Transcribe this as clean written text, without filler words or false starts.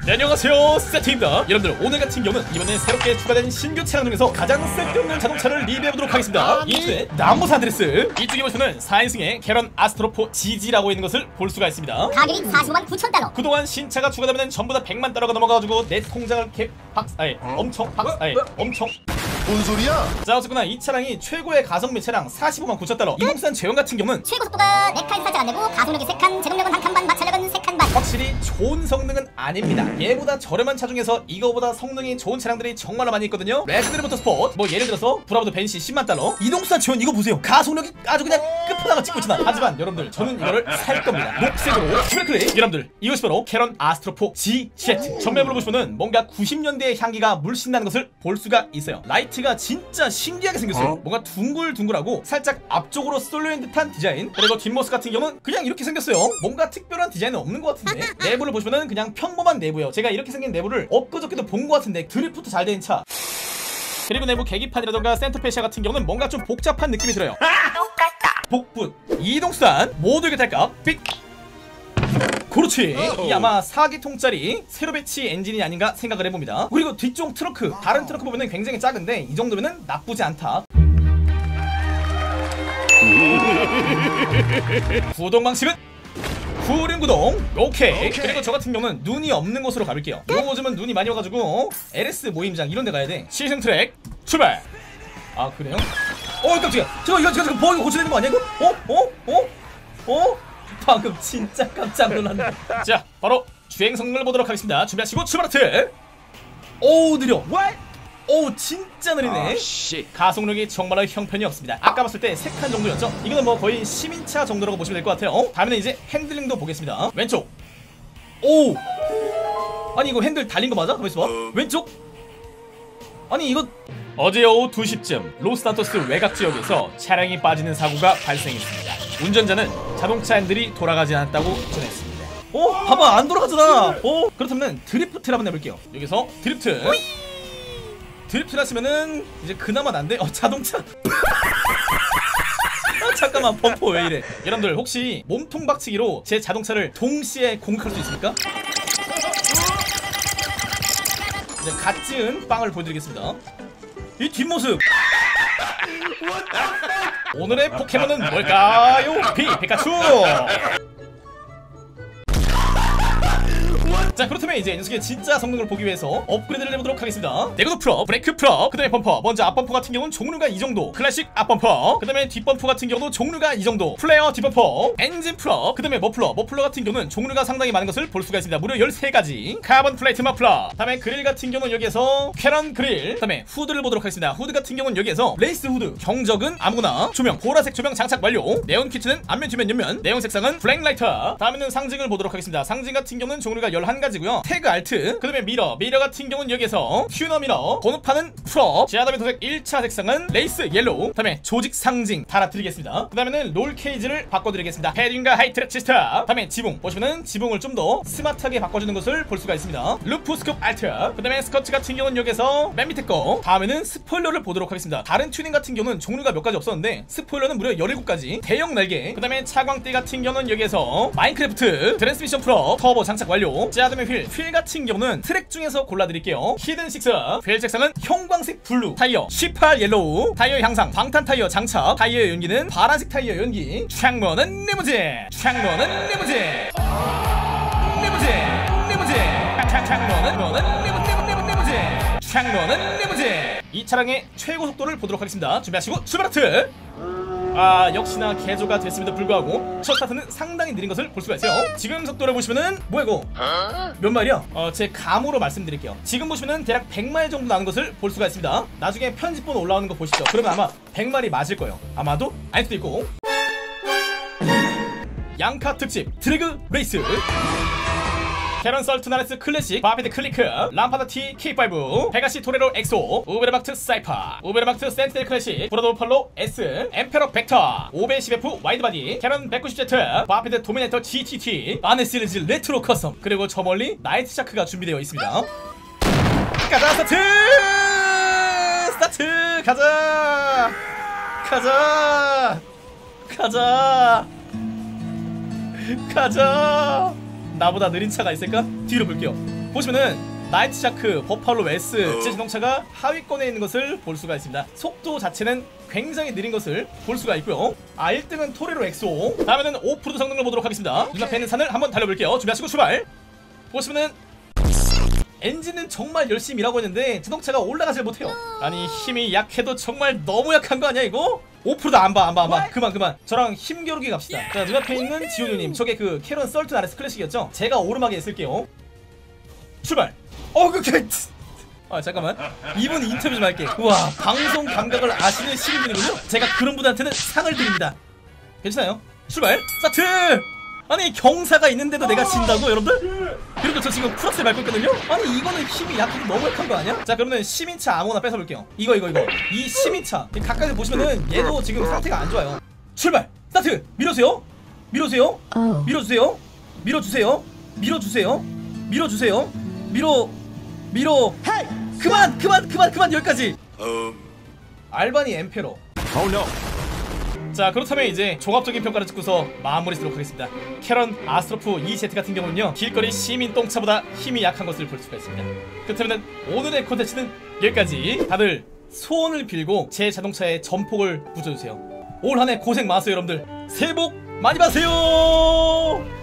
네, 안녕하세요, 세트입니다. 여러분들, 오늘 같은 경우는 이번에 새롭게 추가된 신규 차량 중에서 가장 쓸데없는 자동차를 리뷰해보도록 하겠습니다. 이쪽에 남부산 아드레스, 이쪽에 보시면 4인승의 캐런 아스트로포 GG라고 있는 것을 볼 수가 있습니다. 가격이 45만 9천 달러. 그동안 신차가 추가되면 전부 다 100만 달러가 넘어가가지고 내 통장을 엄청 뭔 소리야? 자, 어쨌거나 이 차량이 최고의 가성비 차량 45만 9천 달러. 이동산 제형 같은 경우는 최고 속도가 4칸 살짝 안되고 가속력이 3칸, 제동력은 1칸 반, 마찰력은 3칸 반. 확실히 좋은 성능은 아닙니다. 얘보다 저렴한 차 중에서 이거보다 성능이 좋은 차량들이 정말로 많이 있거든요. 레전드리 모터스포츠, 뭐 예를 들어서 브라보드 벤시 10만 달러. 이동산 지원 이거 보세요. 가속력이 아주 그냥 끝판왕을 찍고 있잖아. 하지만 여러분들, 저는 이거를 살 겁니다. 녹색으로 슈퍼클릭. 여러분들, 이것이 바로 캐런 아스트로포 GZ. 전면으로 보시면은 뭔가 90년대의 향기가 물씬 나는 것을 볼 수가 있어요. 라이트가 진짜 신기하게 생겼어요. 뭔가 둥글둥글하고 살짝 앞쪽으로 쏠려있는 듯한 디자인. 그리고 뒷모습 같은 경우는 그냥 이렇게 생겼어요. 뭔가 특별한 디자인은 없는 것 같은데 내부를 보시면은 그냥 평범한 내부예요. 제가 이렇게 생긴 내부를 엊그저께도 본 것 같은데 드리프트 잘 된 차. 그리고 내부 계기판이라던가 센터페시아 같은 경우는 뭔가 좀 복잡한 느낌이 들어요. 똑같다. 복붙, 이동수단 모두 이게 탈까? 삑. 그렇지. 이 아마 4기통짜리 세로 배치 엔진이 아닌가 생각을 해봅니다. 그리고 뒤쪽 트렁크, 다른 트렁크 보면은 굉장히 작은데 이 정도면은 나쁘지 않다. 구동 방식은 후륜구동. 오케이. 그리고 저 같은 경우는 눈이 없는 곳으로 가볼게요. 요즘은 눈이 많이 와가지고 LS 모임장 이런 데 가야 돼. 시승 트랙 출발. 아, 그래요? 깜짝이야. 이거 버거 고쳐야 되는 거 아니야 이거? 방금 진짜 깜짝 놀랐네. 자, 바로 주행 성능을 보도록 하겠습니다. 준비하시고 출발하트. 오, 느려. 오, 진짜 느리네. 가속력이 정말로 형편이 없습니다. 아까 봤을 때 3칸 정도였죠? 이거는 뭐 거의 시민차 정도라고 보시면 될 것 같아요. 다음에는 이제 핸들링도 보겠습니다. 왼쪽. 오, 아니 이거 핸들 달린 거 맞아? 가만있어 봐. 왼쪽. 아니 이거 어제 오후 2시쯤 로스산토스 외곽 지역에서 차량이 빠지는 사고가 발생했습니다. 운전자는 자동차 핸들이 돌아가지 않았다고 전했습니다. 봐봐, 안 돌아가잖아. 그렇다면 드리프트를 한번 해볼게요. 여기서 드리프트. 드리프트를 하시면은 이제 그나마 난데 자동차. 잠깐만, 범퍼 왜 이래? 여러분들, 혹시 몸통 박치기로 제 자동차를 동시에 공격할 수 있습니까? 이제 갓 지은 빵을 보여드리겠습니다. 이 뒷모습. 오늘의 포켓몬은 뭘까요? 피카츄. 자, 그렇다면 이제 이 녀석의 진짜 성능을 보기 위해서 업그레이드를 해보도록 하겠습니다. 내구도 풀업, 브레이크 풀업, 그 다음에 범퍼. 먼저 앞범퍼 같은 경우는 종류가 이 정도. 클래식 앞범퍼. 그 다음에 뒷범퍼 같은 경우도 종류가 이 정도. 플레어 뒷범퍼, 엔진 풀업, 그 다음에 머플러 같은 경우는 종류가 상당히 많은 것을 볼 수가 있습니다. 무려 13가지. 카본 플레이트 머플러. 다음에 그릴 같은 경우는 여기에서 캐런 그릴. 그 다음에 후드를 보도록 하겠습니다. 후드 같은 경우는 여기에서 레이스 후드. 경적은 아무거나. 조명, 보라색 조명 장착 완료. 네온 키트는 앞면, 뒷면, 옆면. 내용 색상은 블랙 라이터. 다음에는 상징을 보도록 하겠습니다. 상징 같은 경우는 종류가 11가지고요. 태그 알트, 그 다음에 미러 같은 경우는 여기에서 튜너 미러, 번호판은 풀업. 자, 다음에 도색 1차 색상은 레이스 옐로우. 그 다음에 조직 상징 달아드리겠습니다. 그 다음에는 롤 케이지를 바꿔드리겠습니다. 헤딩과 하이트랙 시스템. 다음에 지붕 보시면은 지붕을 좀 더 스마트하게 바꿔주는 것을 볼 수가 있습니다. 루프 스콥 알트. 그 다음에 스커트 같은 경우는 여기서 맨 밑에 거. 다음에는 스포일러를 보도록 하겠습니다. 다른 튜닝 같은 경우는 종류가 몇 가지 없었는데 스포일러는 무려 17가지. 대형 날개. 그 다음에 차광대 같은 경우는 여기에서 마인크래프트 트랜스미션 풀업, 터보 장착 완료. 자, 다음에 휠 같은 경우는 트랙 중에서 골라드릴게요. 히든 식스. 휠 색상은 형광색 블루. 타이어 18 옐로우. 타이어 향상 방탄 타이어 장착. 타이어 연기는 파란색 타이어 연기. 창문은 리무진. 창문은 리무진. 이 차량의 최고 속도를 보도록 하겠습니다. 준비하시고 출발하트. 역시나 개조가 됐음에도 불구하고 첫 스타트는 상당히 느린 것을 볼 수가 있어요. 지금 속도를 보시면은 뭐야 이거? 몇 마일이야? 제 감으로 말씀드릴게요. 지금 보시면은 대략 100마일 정도 나는 것을 볼 수가 있습니다. 나중에 편집본 올라오는 거 보시죠. 그러면 아마 100마일이 맞을 거예요. 아마도 아닐 수도 있고. 양카 특집 드래그 레이스. 캐런 설트나레스 클래식, 바피드 클리크, 람파다 T K5, 페가시 토레로 엑소, 우베르막트 사이파, 우베르막트 센티넬 클래식, 브라도 팔로 S, 엠페러 벡터, 510F 와이드바디, 캐런 190Z, 바피드 도미네이터 GTT, 아네 시리즈 레트로 커스텀. 그리고 저 멀리 나이트 샤크가 준비되어 있습니다. 가자, 스타트! 가자! 나보다 느린 차가 있을까? 뒤로 볼게요. 보시면은 나이트샤크, 버팔로 S 제 자동차가 하위권에 있는 것을 볼 수가 있습니다. 속도 자체는 굉장히 느린 것을 볼 수가 있고요. 1등은 토레로 엑소. 다음에는 오프로드 성능을 보도록 하겠습니다. 눈앞에 있는 산을 한번 달려볼게요. 준비하시고 출발. 보시면은 엔진은 정말 열심히 일하고 있는데 자동차가 올라가질 못해요. 아니 힘이 약해도 정말 너무 약한 거 아니야 이거? 오프로드 안봐 그만 저랑 힘겨루기 갑시다. 자, 눈앞에 있는 지훈님, 저게 그 캐런 썰튼 RS 클래식이었죠? 제가 오르막에 쓸게요. 출발. 잠깐만, 이분 인터뷰 좀 할게. 우와, 방송 감각을 아시는 시민분이군요. 제가 그런 분한테는 상을 드립니다. 괜찮아요? 출발. 스타트. 아니 경사가 있는데도 내가 진다고 여러분들? 그리고 저 지금 풀악셀 밟고 있거든요? 아니 이거는 힘이 약해도 너무 약한 거 아니야? 자, 그러면 시민차 아무거나 뺏어볼게요. 이거 이 시민차 가까이서 보시면은 얘도 지금 상태가 안 좋아요. 출발. 스타트. 밀어주세요. 그만 여기까지. 알바니 엠페로. 자, 그렇다면 이제 종합적인 평가를 찍고서 마무리 하도록 하겠습니다. 캐런 아스트로프 EZ 같은 경우는요, 길거리 시민 똥차보다 힘이 약한 것을 볼 수가 있습니다. 그렇다면 오늘의 콘텐츠는 여기까지. 다들 소원을 빌고 제 자동차의 전폭을 붙여주세요. 올 한해 고생 많았어요 여러분들. 새해 복 많이 받으세요.